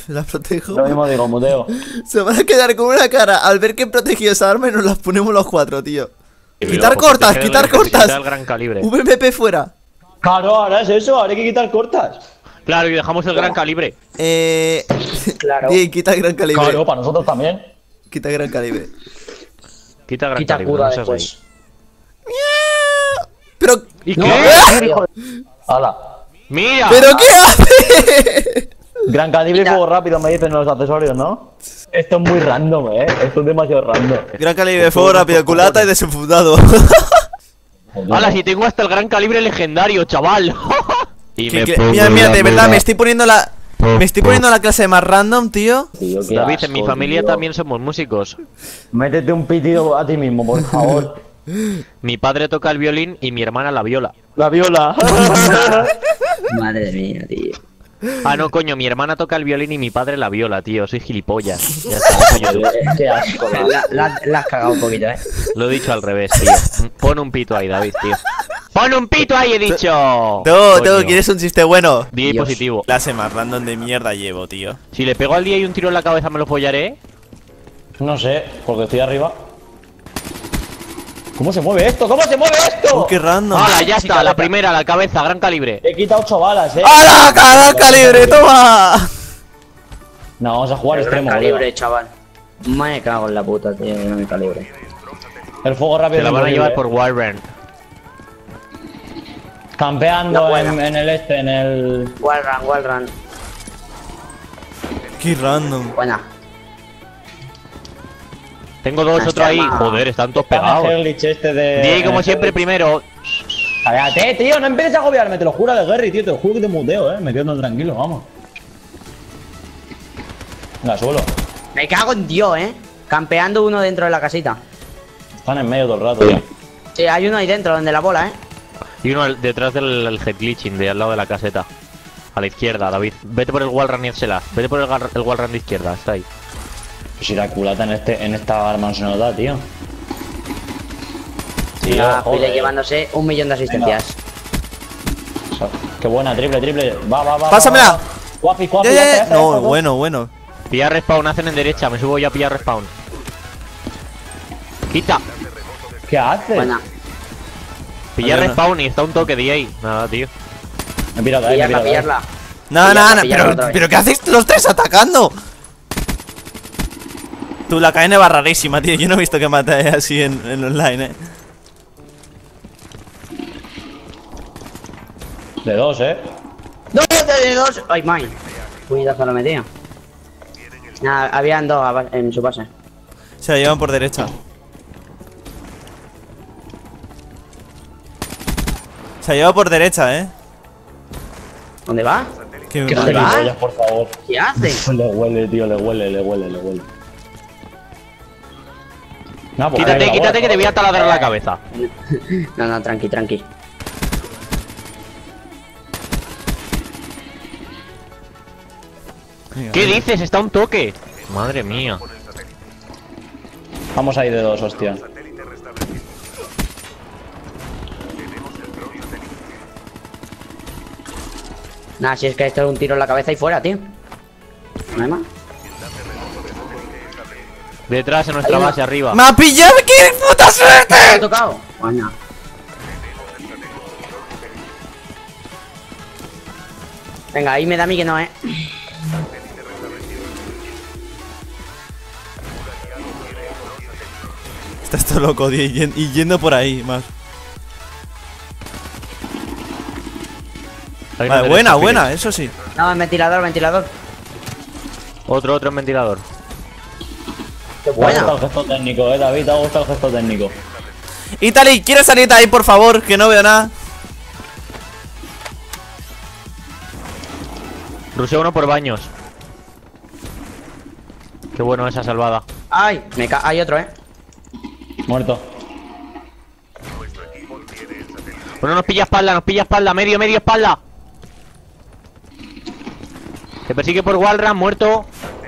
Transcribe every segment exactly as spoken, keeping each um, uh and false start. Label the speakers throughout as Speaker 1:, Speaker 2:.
Speaker 1: La protejo.
Speaker 2: Lo mismo digo, muteo.
Speaker 1: Se van a quedar con una cara al ver que he protegido esa arma y nos las ponemos los cuatro, tío.
Speaker 3: Y
Speaker 1: Quitar
Speaker 3: luego,
Speaker 1: cortas,
Speaker 3: porque
Speaker 1: quitar
Speaker 3: te- te
Speaker 1: cortas.
Speaker 3: quita el gran calibre.
Speaker 1: V M P fuera.
Speaker 2: Claro, ahora es eso, ahora hay que quitar cortas.
Speaker 3: Claro, y dejamos el gran calibre.
Speaker 1: Eh.
Speaker 4: Claro.
Speaker 1: Bien, quita el gran calibre.
Speaker 2: Claro, para nosotros también.
Speaker 1: Quita el gran calibre.
Speaker 3: Quita el gran
Speaker 4: Quita
Speaker 3: calibre.
Speaker 4: cura
Speaker 3: no seas
Speaker 4: después.
Speaker 1: Pero.
Speaker 3: gay. ¿Y
Speaker 4: No,
Speaker 3: qué?
Speaker 4: hijo de-
Speaker 2: Hala.
Speaker 3: ¡Mira!
Speaker 1: ¿Pero qué hace?
Speaker 2: Gran calibre y
Speaker 4: Mira.
Speaker 2: fuego rápido me dicen los accesorios, ¿no? Esto es muy random, eh. Esto es demasiado random.
Speaker 1: Gran calibre, fuego rápido, culata y desenfundado.
Speaker 3: ¡Hala, si tengo hasta el gran calibre legendario, chaval! Y
Speaker 1: Que-
Speaker 3: me
Speaker 1: que-
Speaker 3: pongo
Speaker 1: mira, mira,
Speaker 3: la
Speaker 1: de verdad,
Speaker 3: mira.
Speaker 1: me estoy poniendo la. Me estoy poniendo la clase más random, tío.
Speaker 2: Tío, qué
Speaker 3: David, en mi
Speaker 2: asco,
Speaker 3: familia
Speaker 2: tío.
Speaker 3: también somos músicos.
Speaker 2: Métete un pitido a ti mismo, por favor.
Speaker 3: Mi padre toca el violín y mi hermana la viola.
Speaker 2: La viola.
Speaker 4: Madre mía, tío.
Speaker 3: Ah, no, coño, mi hermana toca el violín y mi padre la viola, tío. Soy gilipollas. Ya está, coño, tú.
Speaker 2: Qué asco, la-
Speaker 4: La, la- la has cagado un poquito, eh.
Speaker 3: Lo he dicho al revés, tío. Pon un pito ahí, David, tío. ¡Pon un pito ahí, he dicho!
Speaker 1: Tú, tú,
Speaker 3: Coño.
Speaker 1: ¿quieres un chiste bueno?
Speaker 3: D A
Speaker 4: Dios.
Speaker 3: positivo.
Speaker 1: Clase más random de mierda llevo, tío.
Speaker 3: Si le pego al día y un tiro en la cabeza, ¿me lo follaré?
Speaker 2: No sé, porque estoy arriba. ¿Cómo se mueve esto? ¿Cómo se mueve esto?
Speaker 1: Oh, qué random.
Speaker 3: ¡Hala, ya está! La primera, la cabeza, gran calibre.
Speaker 2: He quitado ocho balas, eh.
Speaker 1: ¡Hala, gran calibre, toma!
Speaker 2: No, vamos a jugar
Speaker 4: El gran
Speaker 2: extremo.
Speaker 4: calibre,
Speaker 2: colega.
Speaker 4: chaval. Me cago en la puta, tío. El gran calibre.
Speaker 2: El fuego rápido.
Speaker 3: Se la
Speaker 2: es
Speaker 3: van a
Speaker 2: imposible,
Speaker 3: llevar
Speaker 2: eh.
Speaker 3: por Warren.
Speaker 2: Campeando
Speaker 4: No
Speaker 2: en,
Speaker 4: puedo.
Speaker 2: en el este, en el.
Speaker 4: Wall run, wall run.
Speaker 1: Qué random.
Speaker 4: Buena.
Speaker 3: Tengo dos,
Speaker 4: Ah,
Speaker 3: otro ahí.
Speaker 4: está
Speaker 3: Joder, están todos
Speaker 2: Está en el
Speaker 3: pegados.
Speaker 2: glitch este de.
Speaker 3: D A como
Speaker 2: en
Speaker 3: siempre
Speaker 2: el-
Speaker 3: primero.
Speaker 2: Cállate, tío, no empieces a agobiarme, te lo juro de Gary, tío, te lo juro que te muteo, eh. Me quedo tan tranquilo, vamos. Venga, suelo.
Speaker 4: Me cago en Dios, eh. Campeando uno dentro de la casita.
Speaker 2: Están en medio todo el rato, tío.
Speaker 4: Sí, hay uno ahí dentro, donde la bola, eh.
Speaker 3: Y uno al- detrás del el head glitching, de al lado de la caseta. A la izquierda, David. Vete por el wall run y hazla. Vete por el, gar- el wall run de izquierda, está ahí.
Speaker 2: Si la culata en este, en esta arma no se nos da, tío. Tío,
Speaker 4: La
Speaker 2: joder.
Speaker 4: File llevándose un millón de asistencias.
Speaker 2: Qué buena, triple, triple. Va, va, va.
Speaker 1: Pásamela.
Speaker 2: va, va. Guapi, guapi,
Speaker 1: Ya,
Speaker 2: ya
Speaker 1: ya,
Speaker 2: está,
Speaker 1: ya.
Speaker 2: ya está,
Speaker 1: No,
Speaker 2: ya está.
Speaker 1: bueno, bueno.
Speaker 3: Pillar respawn, hacen en derecha. Me subo yo a pillar respawn. Quita.
Speaker 2: ¿Qué haces?
Speaker 4: Buena.
Speaker 3: Pillar
Speaker 1: Adiós,
Speaker 3: respawn y está un toque D A. Nada, tío.
Speaker 2: Me he pirado, eh, me he
Speaker 4: Pillarla,
Speaker 2: pirado, eh.
Speaker 4: pillarla.
Speaker 1: No,
Speaker 4: Pillarla,
Speaker 1: no, no,
Speaker 4: pillarla
Speaker 1: pero,
Speaker 4: otra vez.
Speaker 1: pero ¿qué hacéis los tres atacando? Tú, la K N va rarísima, tío. Yo no he visto que mate así en, en online, eh.
Speaker 2: De dos, eh.
Speaker 4: ¡Dos de dos! ¡Ay, mine! Puñetazo lo metía. Nada, habían dos aba- en su base.
Speaker 1: Se la llevan por derecha. Se la lleva por derecha, eh.
Speaker 4: ¿Dónde va?
Speaker 1: Qué
Speaker 2: Qué
Speaker 1: mal.
Speaker 4: va?
Speaker 2: gilipollas, por favor.
Speaker 4: ¿Qué hace?
Speaker 2: Le huele, tío, le huele, le huele, le huele. No, pues
Speaker 3: Quítate,
Speaker 2: ahí la
Speaker 3: quítate
Speaker 2: bola,
Speaker 3: que te voy a taladrar la cabeza.
Speaker 4: No, no, tranqui, tranqui.
Speaker 1: Venga,
Speaker 3: ¿Qué
Speaker 1: venga.
Speaker 3: dices? Está un toque. Madre mía.
Speaker 2: Vamos ahí de dos, hostia.
Speaker 4: Nada, si es que esto es un tiro en la cabeza y fuera, tío. No hay más.
Speaker 3: Detrás en nuestra
Speaker 4: Ahí va.
Speaker 3: base, arriba.
Speaker 1: ¡Me ha pillado! ¡Qué puta
Speaker 4: ¿Te ha
Speaker 1: suerte!
Speaker 4: tocado? Coño. Venga, ahí me da a mí que no, eh.
Speaker 1: Estás todo loco, tío. Y yen- y yendo por ahí, más.
Speaker 3: Hay
Speaker 1: Vale,
Speaker 3: uno
Speaker 1: buena,
Speaker 3: derecho,
Speaker 1: buena,
Speaker 3: Phillips.
Speaker 1: eso sí.
Speaker 4: No, ventilador, ventilador.
Speaker 3: Otro, otro en ventilador.
Speaker 4: Qué
Speaker 2: Te ha gustado
Speaker 4: buena.
Speaker 2: el gesto técnico, eh, David, te ha gustado el gesto técnico.
Speaker 1: Italy, ¿quieres salir de ahí, por favor? Que no veo nada.
Speaker 3: Ruseo uno por baños. Qué bueno esa salvada.
Speaker 4: Ay, me ca hay otro, eh.
Speaker 2: Muerto.
Speaker 3: Bueno, nos pilla espalda, nos pilla espalda, medio, medio espalda. Se persigue por Walram, muerto.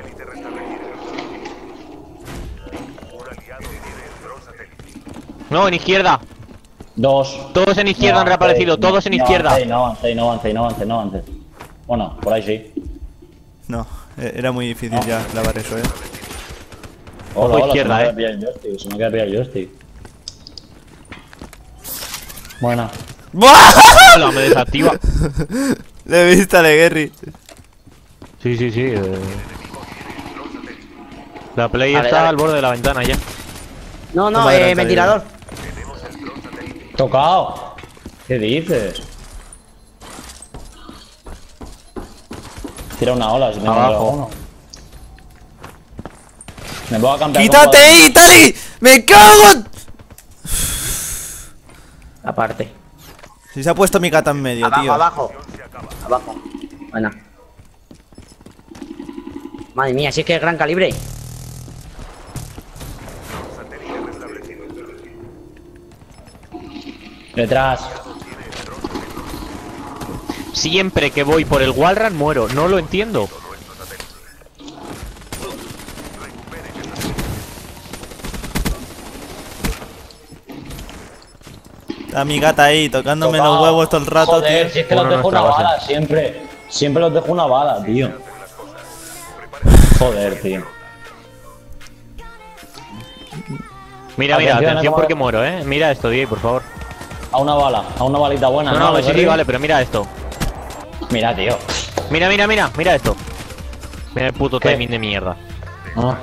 Speaker 3: No, en izquierda.
Speaker 2: Dos.
Speaker 3: Todos en izquierda han reaparecido, todos en izquierda.
Speaker 2: No avance, no avance, no avance, no avance, no avance. Bueno, por ahí sí.
Speaker 1: No, e- era muy difícil
Speaker 2: No.
Speaker 1: ya clavar eso, eh.
Speaker 2: Hola, hola,
Speaker 3: izquierda,
Speaker 2: se me
Speaker 3: eh.
Speaker 2: queda pillar el joystick, se me queda pillar el joystick. Buena.
Speaker 1: ¡Buah!
Speaker 3: Hola, me desactiva.
Speaker 1: Le he visto a Leguerri.
Speaker 3: Sí, sí, sí. eh. La play
Speaker 4: Dale,
Speaker 3: está
Speaker 4: dale.
Speaker 3: al borde de la ventana ya.
Speaker 4: No, no,
Speaker 1: Toma
Speaker 4: eh,
Speaker 1: adelante,
Speaker 4: ventilador.
Speaker 2: Tocado. ¿Qué dices? Tira una ola si tengo
Speaker 3: Abajo.
Speaker 2: uno. Me voy a cambiar.
Speaker 1: ¡Quítate ahí, Tali! ¡Me cago en...
Speaker 4: Aparte.
Speaker 1: Si se ha puesto mi gata en medio,
Speaker 4: Abajo,
Speaker 1: tío.
Speaker 4: abajo. Abajo. Buena. Madre mía, si es que es gran calibre.
Speaker 2: Detrás.
Speaker 3: Siempre que voy por el Wallrun muero. No lo entiendo.
Speaker 1: Está mi gata ahí, tocándome
Speaker 2: Tocado.
Speaker 1: los huevos todo el rato,
Speaker 2: Joder,
Speaker 1: tío.
Speaker 2: si es que
Speaker 3: Uno
Speaker 2: los dejo
Speaker 3: nuestra
Speaker 2: una
Speaker 3: base.
Speaker 2: bala siempre. Siempre los dejo una bala, tío. Joder, tío.
Speaker 3: Mira, mira,
Speaker 2: Atención,
Speaker 3: atención
Speaker 2: no,
Speaker 3: porque
Speaker 2: no.
Speaker 3: muero, eh. Mira esto, D J, por favor.
Speaker 2: A una bala, a una balita buena.
Speaker 3: No, no, sí, sí,
Speaker 2: Berry?
Speaker 3: vale, pero mira esto.
Speaker 2: Mira, tío.
Speaker 3: Mira, mira, mira, mira esto. Mira el puto
Speaker 2: ¿Qué?
Speaker 3: timing de mierda.
Speaker 2: Ah.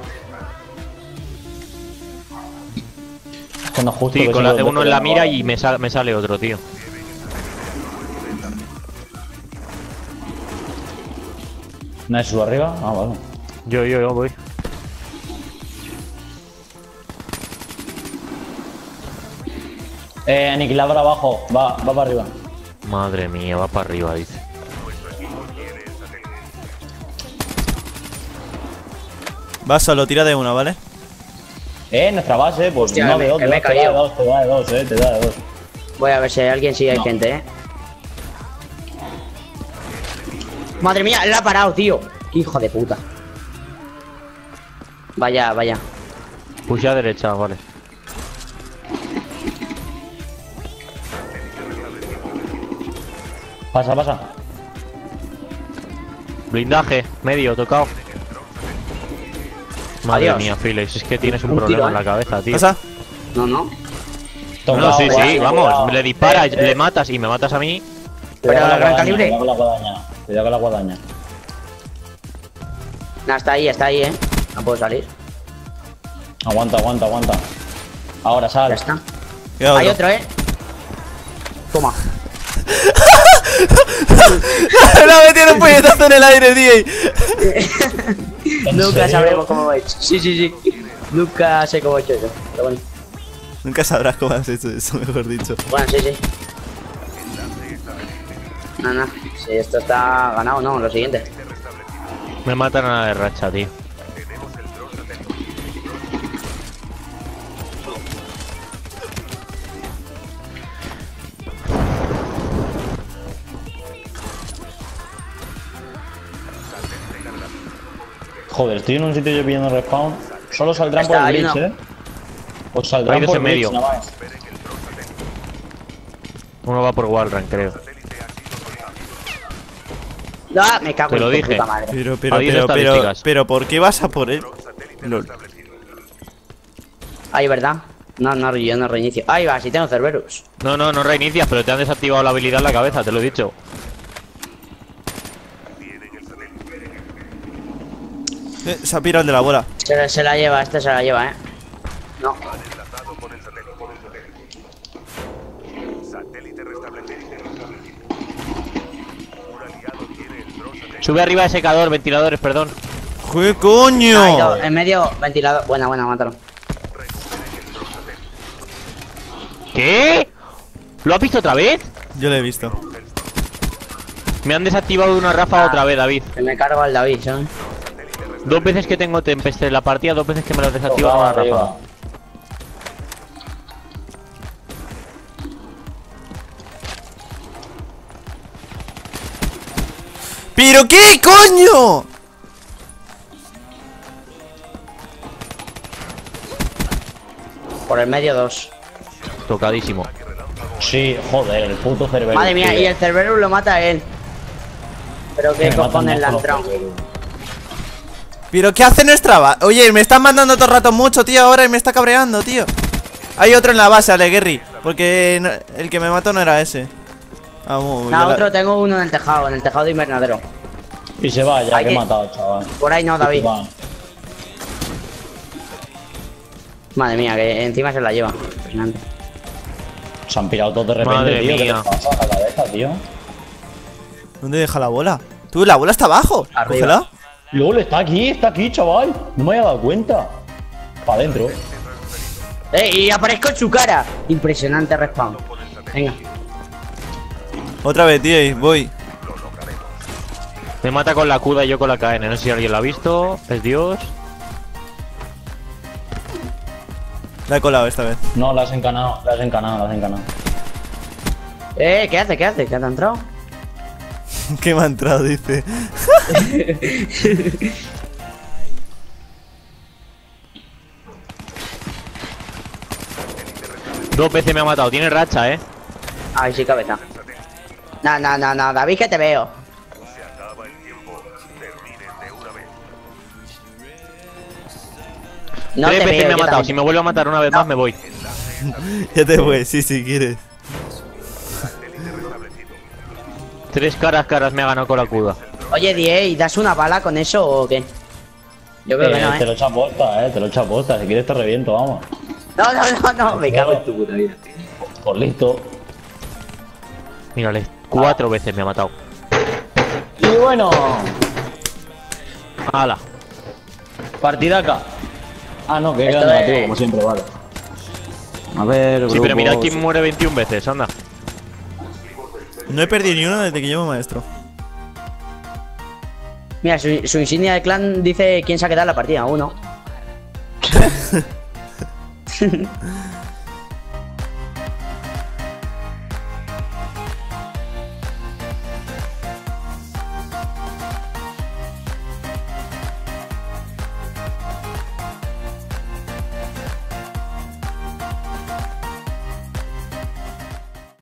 Speaker 2: Cuando justo
Speaker 3: Sí,
Speaker 2: que
Speaker 3: con
Speaker 2: se
Speaker 3: la
Speaker 2: los
Speaker 3: C uno
Speaker 2: dejo
Speaker 3: en la
Speaker 2: una
Speaker 3: mira
Speaker 2: bala.
Speaker 3: y me, sal- me sale otro, tío.
Speaker 2: ¿No sube arriba? Ah, vale.
Speaker 3: Yo, yo, yo voy.
Speaker 2: Eh, aniquilador abajo. Va, va para arriba.
Speaker 3: Madre mía, va para arriba, dice.
Speaker 1: Va solo, tira de una, ¿vale?
Speaker 2: Eh, nuestra base, pues
Speaker 4: Hostia,
Speaker 2: no
Speaker 4: que
Speaker 2: de
Speaker 4: me-
Speaker 2: dos,
Speaker 4: que
Speaker 2: de
Speaker 4: me he
Speaker 2: dos, te da de
Speaker 4: caído.
Speaker 2: dos, te da de dos, eh, te da de dos.
Speaker 4: Voy a ver si hay alguien, si hay
Speaker 2: No.
Speaker 4: gente, eh. Madre mía, la ha parado, tío. Qué hijo de puta. Vaya, vaya.
Speaker 3: Puse a derecha, vale.
Speaker 2: Pasa, pasa.
Speaker 3: Blindaje, medio, tocado. Madre
Speaker 4: Adiós.
Speaker 3: mía, Felix, es que tienes un,
Speaker 4: Un
Speaker 3: problema
Speaker 4: tiro,
Speaker 3: en la
Speaker 4: ¿eh?
Speaker 3: cabeza, tío.
Speaker 1: ¿Pasa?
Speaker 4: No, no.
Speaker 3: No,
Speaker 2: Tocado,
Speaker 3: sí, sí,
Speaker 2: guay,
Speaker 3: vamos,
Speaker 2: cuidado.
Speaker 3: le disparas,
Speaker 2: Eh, eh,
Speaker 3: le matas y me matas a mí.
Speaker 2: cuidado con la
Speaker 4: gran
Speaker 2: guadaña,
Speaker 4: calibre.
Speaker 2: Cuidado con la guadaña. Cuidado con la guadaña.
Speaker 4: Nah, está ahí, está ahí, eh. No puedo salir.
Speaker 2: Aguanta, aguanta, aguanta. Ahora
Speaker 4: Ya
Speaker 2: sal.
Speaker 4: está.
Speaker 1: Queda
Speaker 4: Hay
Speaker 1: otro.
Speaker 4: otro, eh. Toma.
Speaker 1: Le ha metido un puñetazo en el aire, D
Speaker 2: ¿En
Speaker 4: Nunca
Speaker 2: serio?
Speaker 4: sabremos cómo lo he hecho. Sí, sí, sí. Nunca sé cómo he hecho eso. Pero bueno.
Speaker 1: J. Nunca sabrás cómo has hecho eso, mejor dicho.
Speaker 4: Bueno, sí, sí. No, no. Si esto está ganado, no. Lo siguiente.
Speaker 3: Me matan a la de racha, tío.
Speaker 2: Joder, estoy en un sitio yo pillando respawn. Solo saldrán
Speaker 4: Está,
Speaker 2: por el
Speaker 4: hay
Speaker 2: glitch,
Speaker 4: uno.
Speaker 2: eh. Os saldrán
Speaker 3: Hay dos
Speaker 2: por
Speaker 3: en
Speaker 2: glitch,
Speaker 3: medio.
Speaker 2: nada más.
Speaker 3: Uno va por Wallrun, creo.
Speaker 4: Ah, me cago
Speaker 3: Te lo
Speaker 4: en tu
Speaker 3: dije.
Speaker 4: puta madre.
Speaker 1: Pero, pero,
Speaker 3: Adiós,
Speaker 1: pero, pero,
Speaker 3: estadísticas.
Speaker 1: pero, ¿por qué vas a por él? Lol.
Speaker 4: Ay, ¿verdad? No, no, yo no reinicio. Ahí va, si tengo Cerberus.
Speaker 3: No, no, no reinicias, pero te han desactivado la habilidad en la cabeza, te lo he dicho.
Speaker 1: Eh, se ha pirado el de la bola.
Speaker 4: Se, la- se la lleva, este se la lleva, eh. No.
Speaker 3: Sube arriba secador, ventiladores, perdón.
Speaker 1: ¡Qué
Speaker 4: Ahí,
Speaker 1: coño!
Speaker 4: no, en medio, ventilador. Buena, buena, mátalo.
Speaker 3: ¿Qué? ¿Lo has visto otra vez?
Speaker 1: Yo lo he visto.
Speaker 3: Me han desactivado de una ráfaga
Speaker 4: Ah.
Speaker 3: otra vez, David.
Speaker 4: Que me cargo al David, ¿sabes?
Speaker 3: Dos veces que tengo Tempest en la partida, dos veces que me lo desactivan de
Speaker 2: Tocado
Speaker 3: una
Speaker 2: arriba.
Speaker 3: ráfaga.
Speaker 1: ¿Pero qué coño?
Speaker 4: Por el medio dos.
Speaker 3: Tocadísimo.
Speaker 2: Sí, joder, el puto Cerberus.
Speaker 4: Madre mía,
Speaker 2: tío.
Speaker 4: y el Cerberus lo mata a él. Pero
Speaker 2: Que
Speaker 4: qué
Speaker 2: me matan
Speaker 4: cojones
Speaker 2: más
Speaker 4: la
Speaker 2: con
Speaker 4: han
Speaker 2: los
Speaker 4: entrado.
Speaker 2: Cerberus.
Speaker 1: ¿Pero qué hace nuestra base? Oye, me están mandando todo el rato mucho, tío, ahora y me está cabreando, tío. Hay otro en la base, Ale Guerri. Porque no, el que me mató no era ese. Vamos,
Speaker 4: No,
Speaker 1: ya
Speaker 4: otro
Speaker 1: la...
Speaker 4: tengo uno en el tejado, en el tejado de invernadero.
Speaker 2: Y se va, ya
Speaker 4: Hay
Speaker 2: que he
Speaker 4: que-
Speaker 2: matado, chaval.
Speaker 4: Por ahí no, David.
Speaker 2: Va.
Speaker 4: Madre mía, que encima se la lleva. Impresionante.
Speaker 2: Se han pirado todos de repente,
Speaker 3: Madre
Speaker 2: tío. ¿Qué
Speaker 3: mía.
Speaker 2: les pasa a la cabeza, tío?
Speaker 1: ¿Dónde deja la bola? Tú, la bola está abajo.
Speaker 4: Arriba.
Speaker 1: Cógela.
Speaker 2: LOL, está aquí, está aquí, chaval. No me había dado cuenta. Para adentro.
Speaker 4: ¡Eh! Y aparezco en su cara. Impresionante respawn. Venga.
Speaker 1: Otra vez, tío, y voy.
Speaker 3: Me mata con la Cuda y yo con la K N. No sé si alguien lo ha visto. Es Dios.
Speaker 1: La he colado esta vez.
Speaker 2: No, la has encanado, la has encanado, la has encanado.
Speaker 4: Eh, ¿qué hace? ¿Qué hace? ¿Qué te ha entrado?
Speaker 1: ¿Qué me ha entrado? Dice.
Speaker 3: Dos veces me ha matado. Tiene racha, eh.
Speaker 4: Ay, sí, cabeza. No, no, no, no, David, que te veo. No
Speaker 3: Tres
Speaker 4: te
Speaker 3: veces
Speaker 4: veo,
Speaker 3: me ha
Speaker 4: yo
Speaker 3: matado.
Speaker 4: también.
Speaker 3: Si me vuelve a matar una vez más, me voy.
Speaker 1: Ya te voy, sí, si quieres.
Speaker 3: Tres caras, caras me ha ganado con la Cuda.
Speaker 4: Oye, Die, ¿das una bala con eso o qué? Yo creo
Speaker 2: Eh,
Speaker 4: que no,
Speaker 2: te
Speaker 4: ¿eh?
Speaker 2: lo echa posta, eh, te lo echa posta. Si quieres te reviento, vamos.
Speaker 4: No, no, no, no, me cago en tu puta vida.
Speaker 2: Pues listo.
Speaker 3: Mírale, cuatro veces me ha matado.
Speaker 2: Y bueno,
Speaker 3: ¡Hala!
Speaker 2: partida acá. Ah, no, que
Speaker 4: Esto
Speaker 2: queda negativo,
Speaker 4: es-
Speaker 2: como siempre, vale. A ver,
Speaker 3: Sí, pero mira
Speaker 2: grupos.
Speaker 3: quién muere veintiuna veces, anda.
Speaker 1: No he perdido ni uno desde que llevo maestro.
Speaker 4: Mira, su, su insignia de clan dice quién se ha quedado en la partida, uno.